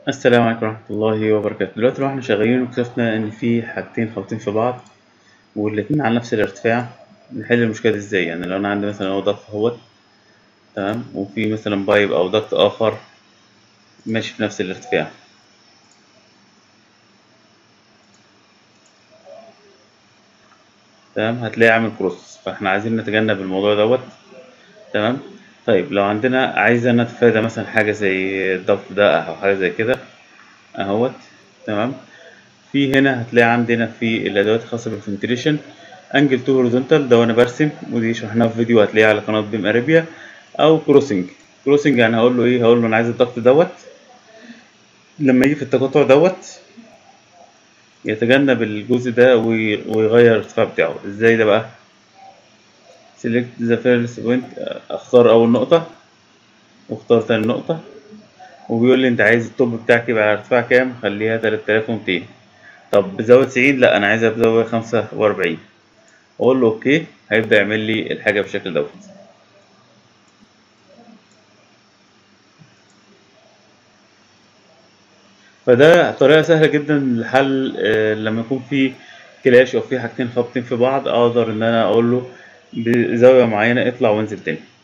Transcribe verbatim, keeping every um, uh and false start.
السلام عليكم ورحمة الله وبركاته. دلوقتي لو احنا شغالين واكتشفنا إن في حاجتين خابطين في بعض والاتنين على نفس الارتفاع، نحل المشكلة دي ازاي؟ يعني لو أنا عندي مثلا هو ضغط اهوت، تمام، وفي مثلا بايب أو ضغط آخر ماشي في نفس الارتفاع، تمام، هتلاقي عامل كروس، فاحنا عايزين نتجنب الموضوع دوت. تمام. طيب لو عندنا عايزة نتفادى مثلا حاجة زي الضغط ده أو حاجة زي كده اهوت، تمام. في هنا هتلاقي عندنا في الادوات الخاصه بالفنتريشن انجل تو هوريزونتال، ده وانا برسم، ودي شرحناها في فيديو هتلاقيه على قناه بيم اريبيا. او كروسنج. كروسنج يعني هقول له ايه؟ هقول له انا عايز الضغط دوت لما يجي في التقاطع دوت يتجنب الجزء ده وي- ويغير الارتفاع بتاعه. ازاي ده بقى؟ سيلكت ذا فيرست بوينت، اختار اول نقطه واختار تاني نقطه، وبيقول لي انت عايز التوب بتاعك يبقى على ارتفاع كام؟ خليها تلاتة آلاف ومتين. طب بزود تسعين؟ لا انا عايزها بزاويه خمسة وأربعين. اقول له اوكي، هيبدا يعمل لي الحاجه بالشكل دوت. فده طريقه سهله جدا لحل آه، لما يكون في كلاش او في حاجتين خابطين في بعض، اقدر ان انا اقول له بزاويه معينه اطلع وانزل تاني.